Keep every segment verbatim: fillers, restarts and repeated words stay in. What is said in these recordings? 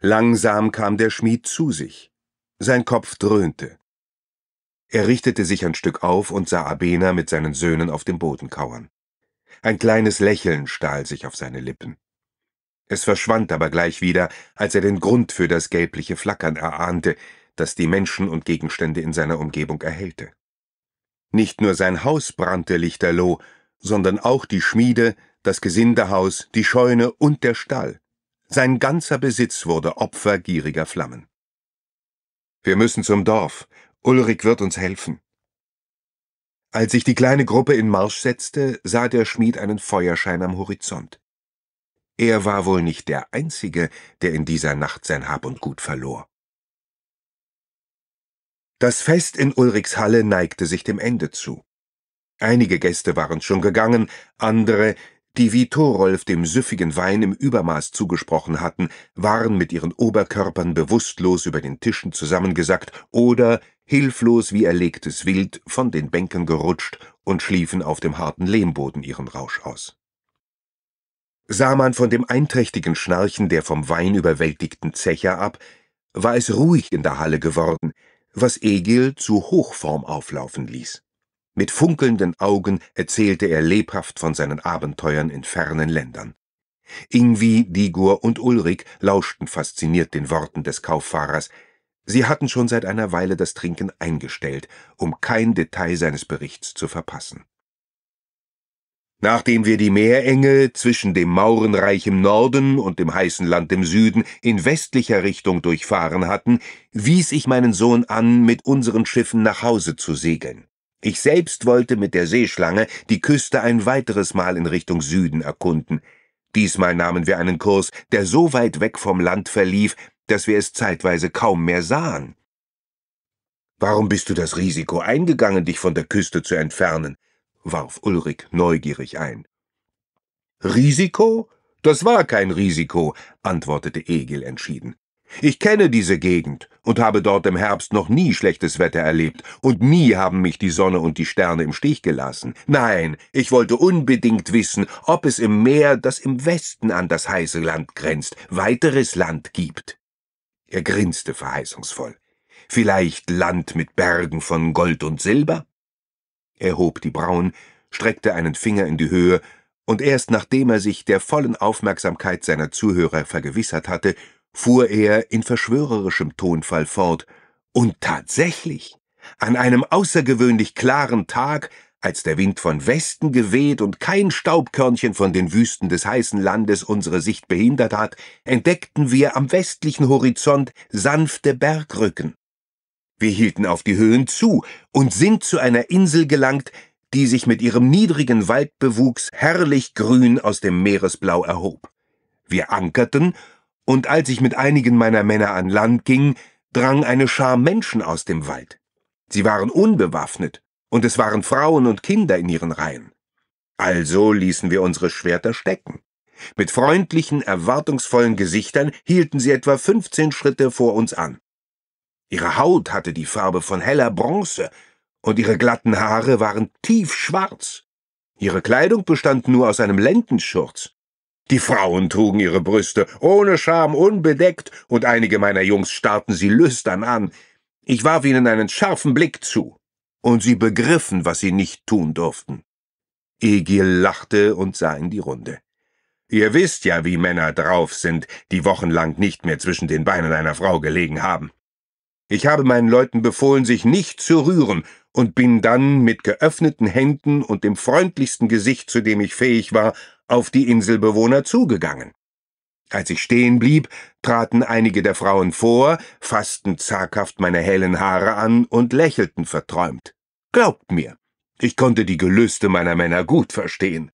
Langsam kam der Schmied zu sich. Sein Kopf dröhnte. Er richtete sich ein Stück auf und sah Abena mit seinen Söhnen auf dem Boden kauern. Ein kleines Lächeln stahl sich auf seine Lippen. Es verschwand aber gleich wieder, als er den Grund für das gelbliche Flackern erahnte, das die Menschen und Gegenstände in seiner Umgebung erhellte. Nicht nur sein Haus brannte lichterloh, sondern auch die Schmiede, das Gesindehaus, die Scheune und der Stall. Sein ganzer Besitz wurde Opfer gieriger Flammen. »Wir müssen zum Dorf. Ulrich wird uns helfen.« Als sich die kleine Gruppe in Marsch setzte, sah der Schmied einen Feuerschein am Horizont. Er war wohl nicht der Einzige, der in dieser Nacht sein Hab und Gut verlor. Das Fest in Ulrichs Halle neigte sich dem Ende zu. Einige Gäste waren schon gegangen, andere, die wie Thorolf dem süffigen Wein im Übermaß zugesprochen hatten, waren mit ihren Oberkörpern bewusstlos über den Tischen zusammengesackt oder, hilflos wie erlegtes Wild, von den Bänken gerutscht und schliefen auf dem harten Lehmboden ihren Rausch aus. Sah man von dem einträchtigen Schnarchen der vom Wein überwältigten Zecher ab, war es ruhig in der Halle geworden, was Egil zu Hochform auflaufen ließ. Mit funkelnden Augen erzählte er lebhaft von seinen Abenteuern in fernen Ländern. Ingvi, Digur und Ulrich lauschten fasziniert den Worten des Kauffahrers. Sie hatten schon seit einer Weile das Trinken eingestellt, um kein Detail seines Berichts zu verpassen. Nachdem wir die Meerenge zwischen dem Maurenreich im Norden und dem heißen Land im Süden in westlicher Richtung durchfahren hatten, wies ich meinen Sohn an, mit unseren Schiffen nach Hause zu segeln. Ich selbst wollte mit der Seeschlange die Küste ein weiteres Mal in Richtung Süden erkunden. Diesmal nahmen wir einen Kurs, der so weit weg vom Land verlief, dass wir es zeitweise kaum mehr sahen. »Warum bist du das Risiko eingegangen, dich von der Küste zu entfernen?« warf Ulrich neugierig ein. »Risiko? Das war kein Risiko«, antwortete Egil entschieden. »Ich kenne diese Gegend und habe dort im Herbst noch nie schlechtes Wetter erlebt, und nie haben mich die Sonne und die Sterne im Stich gelassen. Nein, ich wollte unbedingt wissen, ob es im Meer, das im Westen an das heiße Land grenzt, weiteres Land gibt.« Er grinste verheißungsvoll. »Vielleicht Land mit Bergen von Gold und Silber?« Er hob die Brauen, streckte einen Finger in die Höhe, und erst nachdem er sich der vollen Aufmerksamkeit seiner Zuhörer vergewissert hatte, fuhr er in verschwörerischem Tonfall fort. Und tatsächlich, an einem außergewöhnlich klaren Tag, als der Wind von Westen geweht und kein Staubkörnchen von den Wüsten des heißen Landes unsere Sicht behindert hat, entdeckten wir am westlichen Horizont sanfte Bergrücken. Wir hielten auf die Höhen zu und sind zu einer Insel gelangt, die sich mit ihrem niedrigen Waldbewuchs herrlich grün aus dem Meeresblau erhob. Wir ankerten, und als ich mit einigen meiner Männer an Land ging, drang eine Schar Menschen aus dem Wald. Sie waren unbewaffnet, und es waren Frauen und Kinder in ihren Reihen. Also ließen wir unsere Schwerter stecken. Mit freundlichen, erwartungsvollen Gesichtern hielten sie etwa fünfzehn Schritte vor uns an. Ihre Haut hatte die Farbe von heller Bronze, und ihre glatten Haare waren tiefschwarz. Ihre Kleidung bestand nur aus einem Lendenschurz. Die Frauen trugen ihre Brüste ohne Scham unbedeckt, und einige meiner Jungs starrten sie lüstern an. Ich warf ihnen einen scharfen Blick zu, und sie begriffen, was sie nicht tun durften. Egil lachte und sah in die Runde. »Ihr wisst ja, wie Männer drauf sind, die wochenlang nicht mehr zwischen den Beinen einer Frau gelegen haben. Ich habe meinen Leuten befohlen, sich nicht zu rühren, und bin dann mit geöffneten Händen und dem freundlichsten Gesicht, zu dem ich fähig war, auf die Inselbewohner zugegangen. Als ich stehen blieb, traten einige der Frauen vor, fassten zaghaft meine hellen Haare an und lächelten verträumt. Glaubt mir, ich konnte die Gelüste meiner Männer gut verstehen.«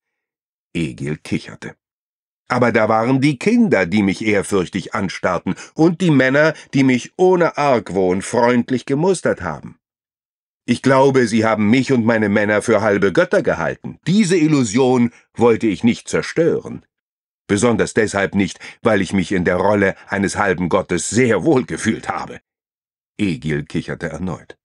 Egil kicherte. »Aber da waren die Kinder, die mich ehrfürchtig anstarrten, und die Männer, die mich ohne Argwohn freundlich gemustert haben. Ich glaube, sie haben mich und meine Männer für halbe Götter gehalten. Diese Illusion wollte ich nicht zerstören. Besonders deshalb nicht, weil ich mich in der Rolle eines halben Gottes sehr wohl gefühlt habe.« Egil kicherte erneut.